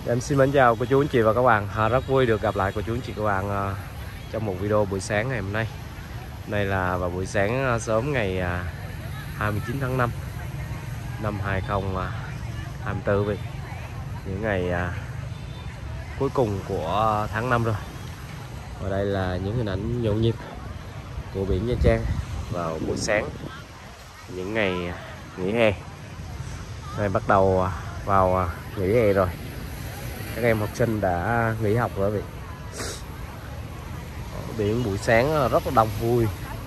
Em xin mến chào cô chú anh chị và các bạn. Rất vui được gặp lại cô chú anh chị và các bạn trong một video buổi sáng ngày hôm nay. Đây là vào buổi sáng sớm ngày 29 tháng 5 năm 2024 vậy. Những ngày cuối cùng của tháng 5 rồi. Và đây là những hình ảnh nhộn nhịp của biển Nha Trang vào buổi sáng những ngày nghỉ hè. Này bắt đầu vào nghỉ hè rồi. Các em học sinh đã nghỉ học rồi vậy. Biển buổi sáng rất là đông vui.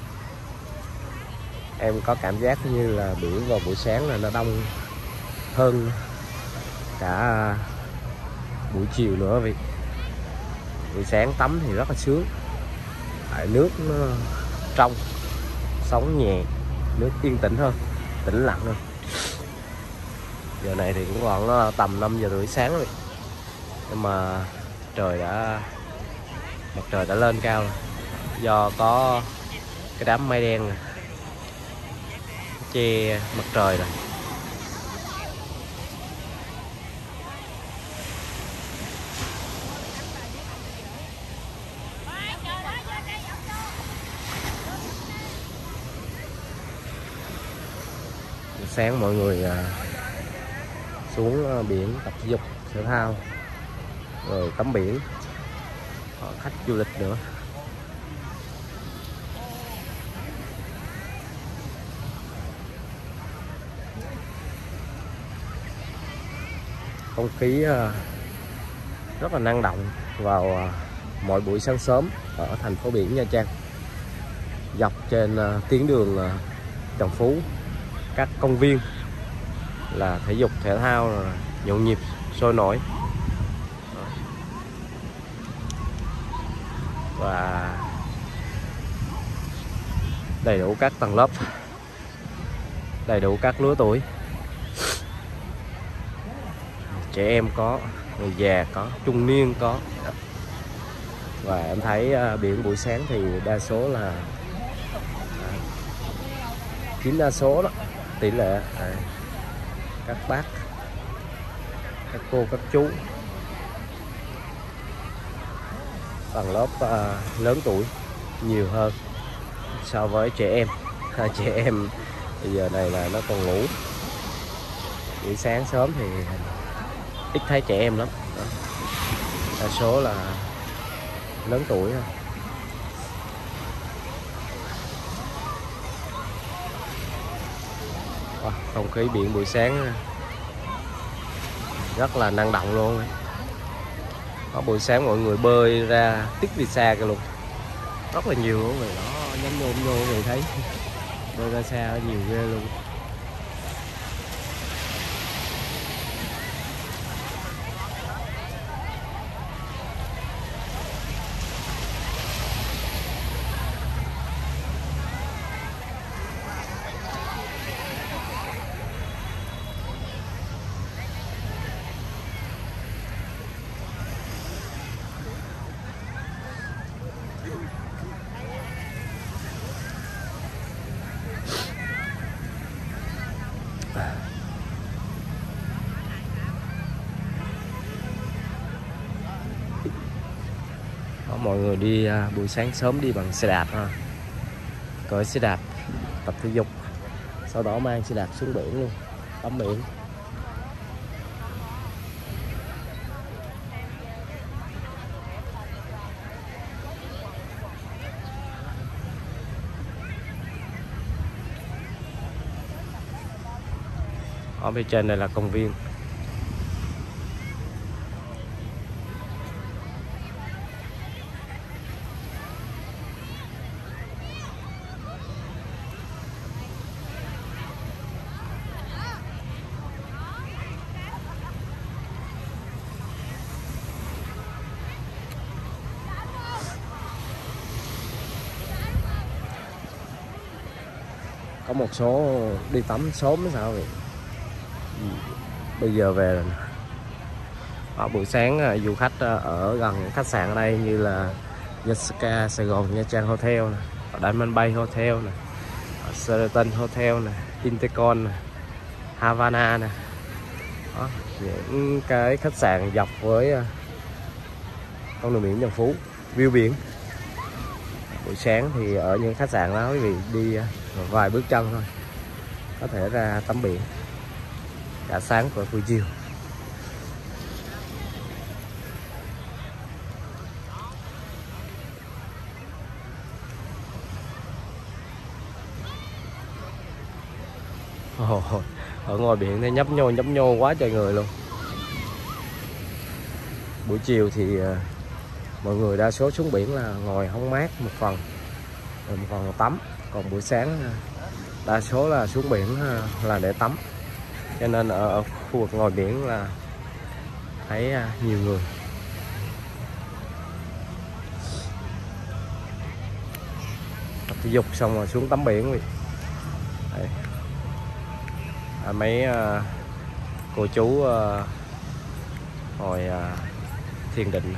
Em có cảm giác như là biển vào buổi sáng là nó đông hơn cả buổi chiều nữa vậy. Buổi sáng tắm thì rất là sướng. Tại nước nó trong, sóng nhẹ, nước yên tĩnh hơn, tĩnh lặng hơn. Giờ này thì cũng còn tầm 5 giờ rưỡi sáng rồi. Nhưng mà mặt trời đã lên cao rồi. Do có cái đám mây đen này che mặt trời rồi. Sáng mọi người xuống biển tập thể dục thể thao rồi tắm biển, có khách du lịch nữa. Không khí rất là năng động vào mỗi buổi sáng sớm ở thành phố biển Nha Trang. Dọc trên tuyến đường Trần Phú, các công viên là thể dục thể thao nhộn nhịp sôi nổi. Và đầy đủ các tầng lớp, đầy đủ các lứa tuổi. Trẻ em có, người già có, trung niên có. Và em thấy biển buổi sáng thì đa số là chiếm đa số đó, tỷ lệ các bác, các cô, các chú, tầng lớp lớn tuổi nhiều hơn so với trẻ em. Trẻ em bây giờ này là nó còn ngủ. Buổi sáng sớm thì ít thấy trẻ em lắm đó. Đa số là lớn tuổi thôi. Không khí biển buổi sáng rất là năng động luôn. Có buổi sáng mọi người bơi ra tít vì xa kìa luôn, rất là nhiều luôn. Rồi đó, nhắm nhôm người thấy bơi ra xa nhiều ghê luôn. Mọi người đi buổi sáng sớm đi bằng xe đạp ha. Cởi xe đạp tập thể dục, sau đó mang xe đạp xuống biển luôn, tắm biển. Ở bên trên này là công viên. Có một số đi tắm sớm hay sao vậy. Bây giờ về rồi. Ở buổi sáng du khách ở gần khách sạn ở đây như là Yasaka Sài Gòn Nha Trang Hotel nè, Diamond Bay Hotel nè, Sheraton Hotel nè, Intercon nè, Havana nè, Đó, những cái khách sạn dọc với con đường biển Trần Phú, view biển. Buổi sáng thì ở những khách sạn đó quý vị đi vài bước chân thôi có thể ra tắm biển cả sáng và buổi chiều. Ở ngoài biển này nhấp nhô quá trời người luôn. Buổi chiều thì mọi người đa số xuống biển là ngồi hóng mát một phần, rồi một phần là tắm. Còn buổi sáng đa số là xuống biển là để tắm, cho nên ở khu vực ngoài biển là thấy nhiều người. Tập thể dục xong rồi xuống tắm biển. Đây. Mấy cô chú hồi thiền định.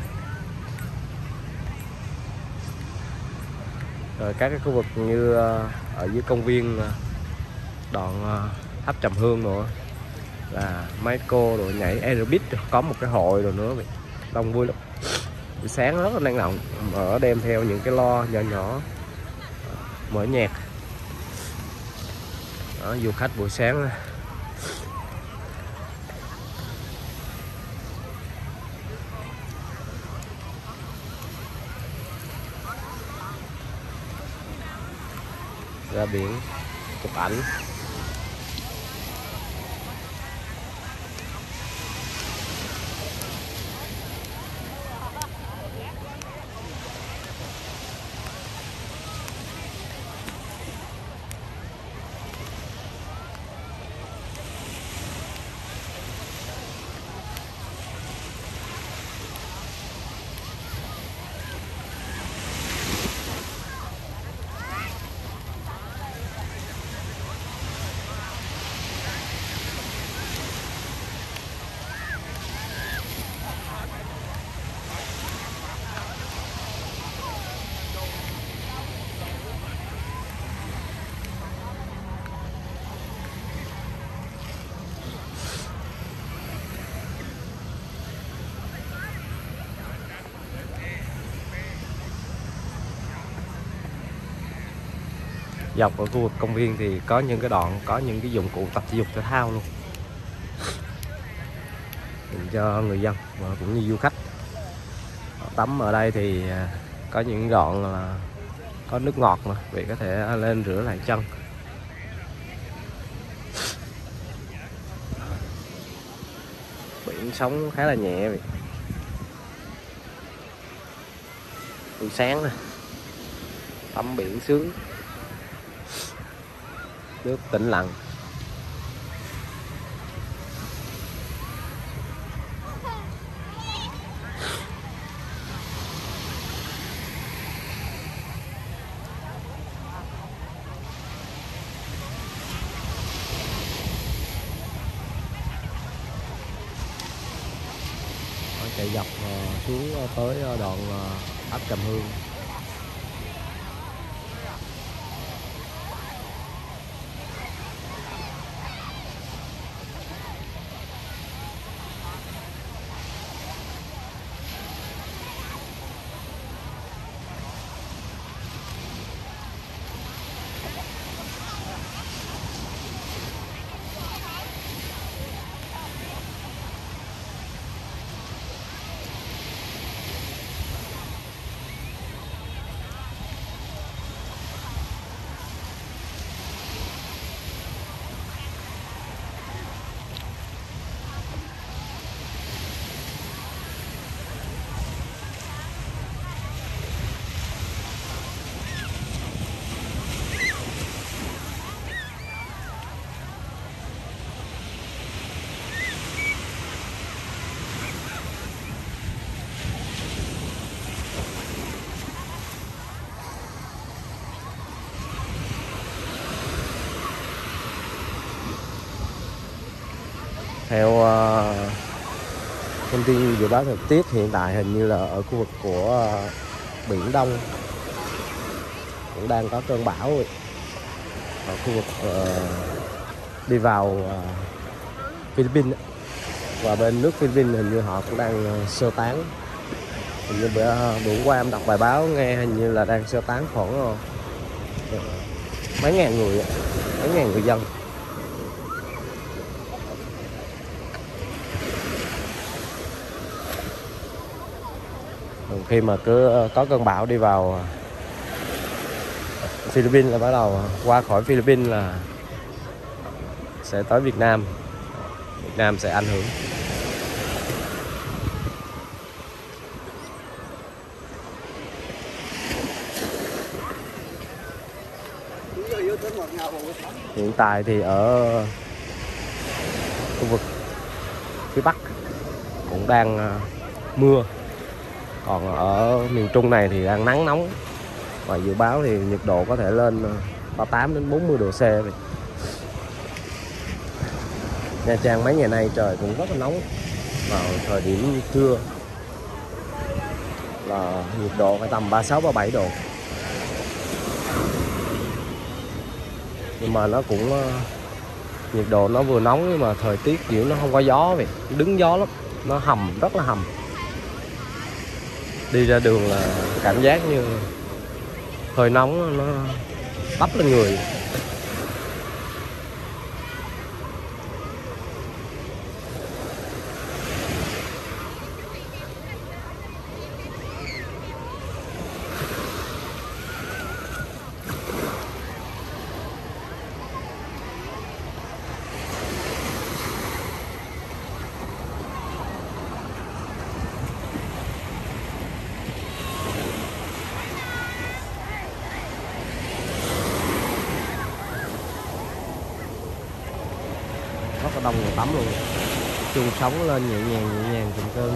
Rồi các cái khu vực như ở dưới công viên đoạn Tháp Trầm Hương nữa là mấy cô rồi nhảy aerobic, có một cái hội rồi nữa, đông vui lắm. Buổi sáng rất là năng động, ở đem theo những cái lo nhỏ nhỏ mở nhạc. Đó, du khách buổi sáng ra biển chụp ảnh. Dọc ở khu vực công viên thì có những cái đoạn có những cái dụng cụ tập thể dục thể thao luôn dành cho người dân và cũng như du khách. Tắm ở đây thì có những đoạn là có nước ngọt mà vị có thể lên rửa lại chân. Biển sóng khá là nhẹ vậy. Buổi sáng này tắm biển sướng, nước tĩnh lặng. Chạy dọc xuống tới đoạn Tháp Trầm Hương. Theo thông tin dự báo thời tiết hiện tại hình như là ở khu vực của Biển Đông cũng đang có cơn bão rồi. Ở khu vực đi vào Philippines Và bên nước Philippines hình như họ cũng đang sơ tán. Hình như bữa hôm qua em đọc bài báo nghe hình như là đang sơ tán khoảng mấy ngàn người, mấy ngàn người dân. Khi mà cứ có cơn bão đi vào Philippines là bắt đầu qua khỏi Philippines là sẽ tới Việt Nam. Việt Nam sẽ ảnh hưởng. Hiện tại thì ở khu vực phía Bắc cũng đang mưa. Còn ở miền Trung này thì đang nắng nóng. Và dự báo thì nhiệt độ có thể lên 38 đến 40 độ C. Nha Trang mấy ngày nay trời cũng rất là nóng. Vào thời điểm trưa là nhiệt độ phải tầm 36 37 độ. Nhưng mà nó cũng nhiệt độ nó vừa nóng nhưng mà thời tiết kiểu nó không có gió vậy, đứng gió lắm, nó hầm, rất là hầm. Đi ra đường là cảm giác như hơi nóng nó tấp lên người. Rất là đông người tắm luôn. Chuông sóng lên nhẹ nhàng từng cơn.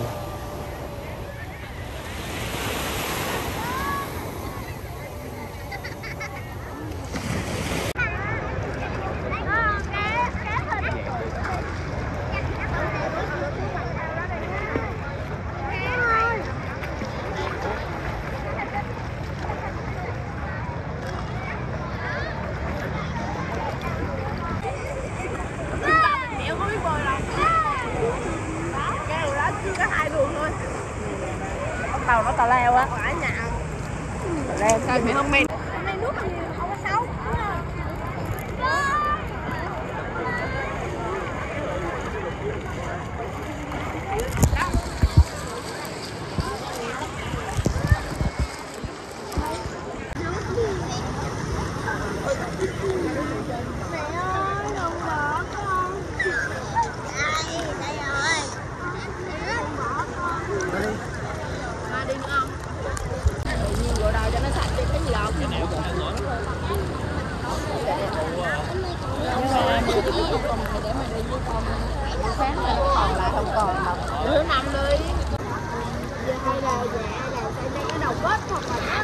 Tàu nó tàu leo á. Ở nhà. Leo sao mày không men. Hôm nay nước không có sâu. Thứ năm đi. Hay là phải lấy cái đầu vết hoặc là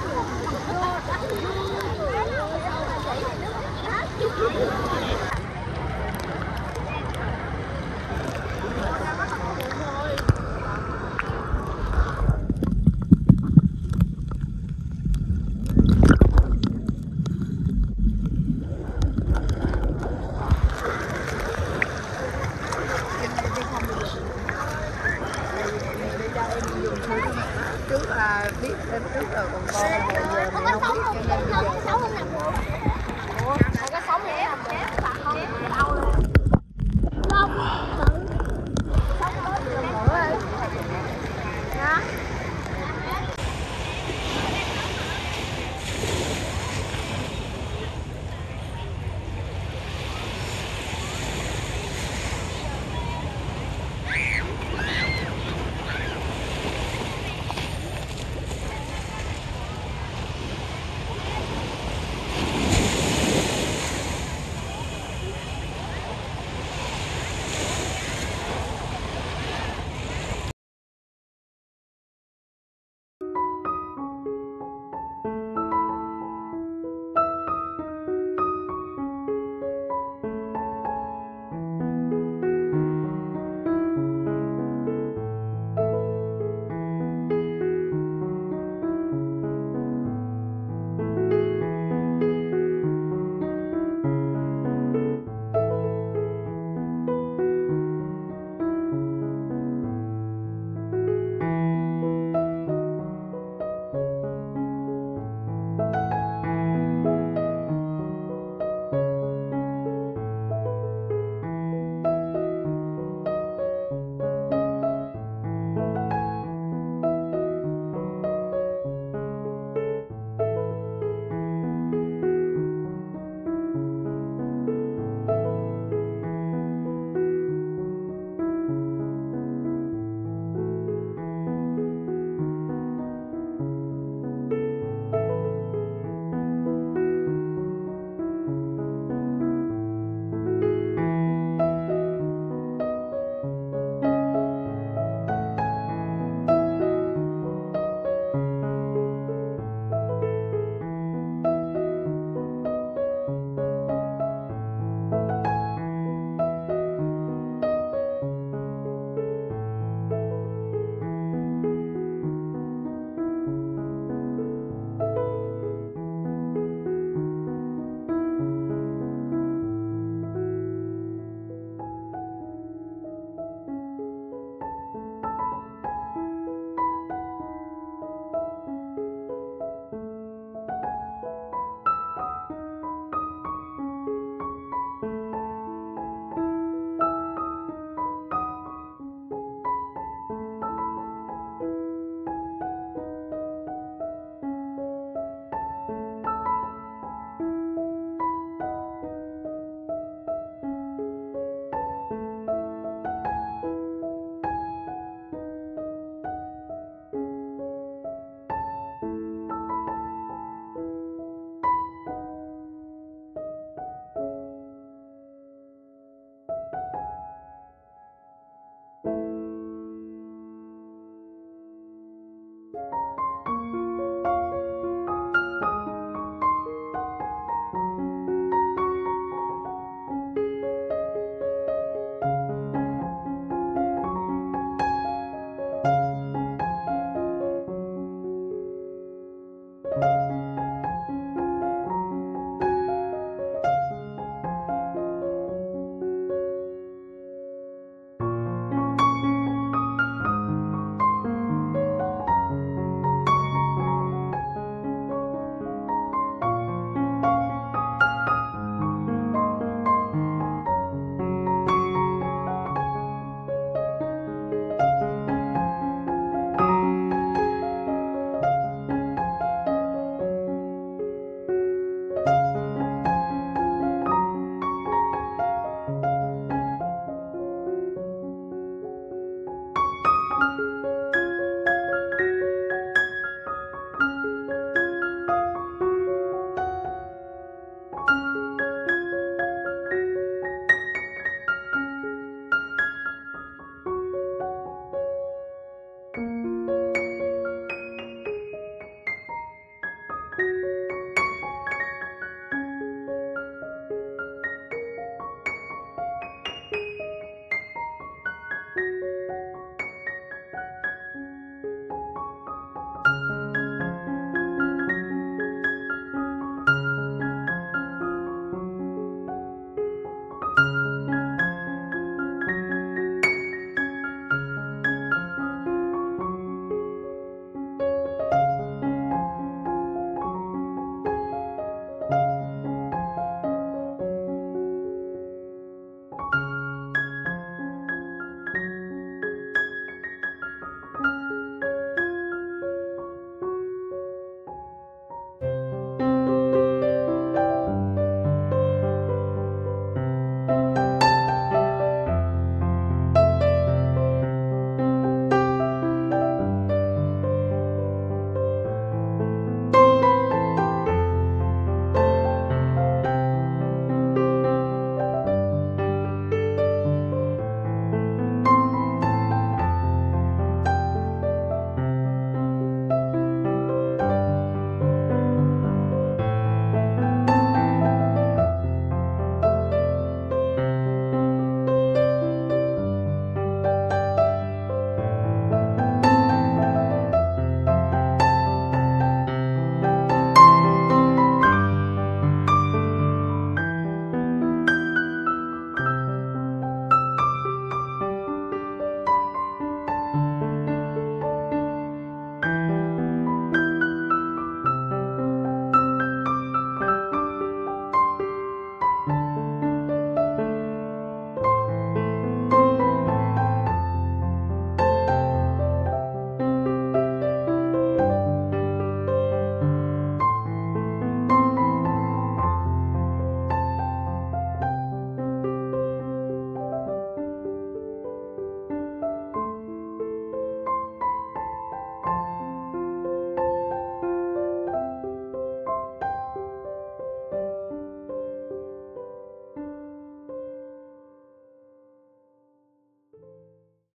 trước là biết đến trước rồi còn con giờ mẹ không biết cho nên bây giờ